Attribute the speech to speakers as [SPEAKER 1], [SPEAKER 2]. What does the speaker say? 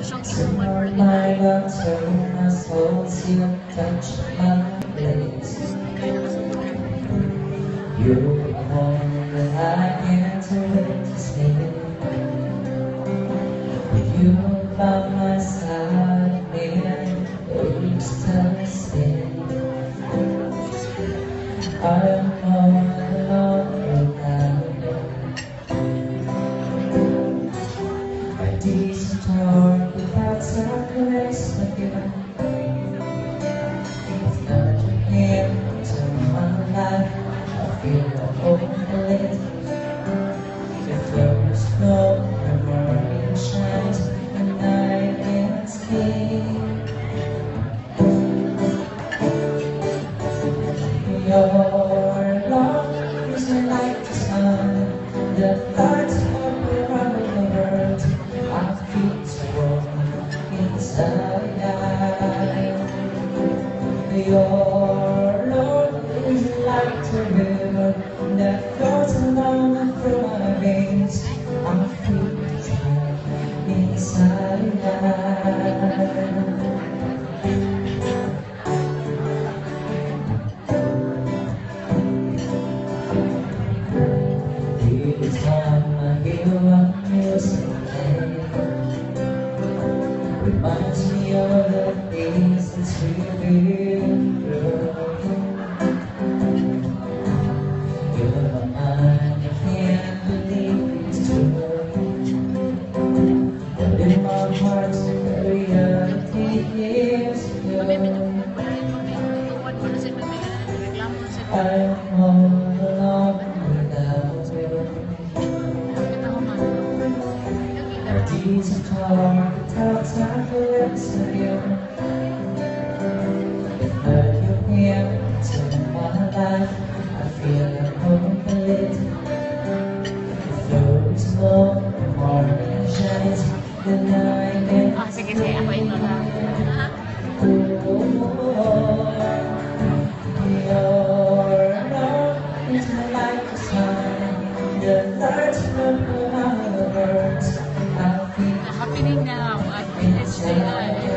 [SPEAKER 1] Turn my mind up, turn my soul, still touch my place. You're the one that I can't wait to stay. With you by my side, man, it's to stay. I'm all alone without you. A decent heart without sacrifice of you. If not your hand to my life, I feel overlit. If there is no morning shines and night can't sleep. Your love is like the sun that lights up around the world. I feel so warm inside. Your love is like the river that flows along through my veins. I feel so warm inside. Every time I hear our music play, reminds me of the days that we've been through. You're my mind, I can't believe it's true. But in my heart, reality is you. I'm all alone without you. A decent heart without sacrifice of you. Without your hand to my life, I feel complete. If there is no morning shines, the night ends.
[SPEAKER 2] Sige, sige, ako ito lang.
[SPEAKER 1] Your love is like the sun that lights up around the world. I feel
[SPEAKER 2] Happening now at this day.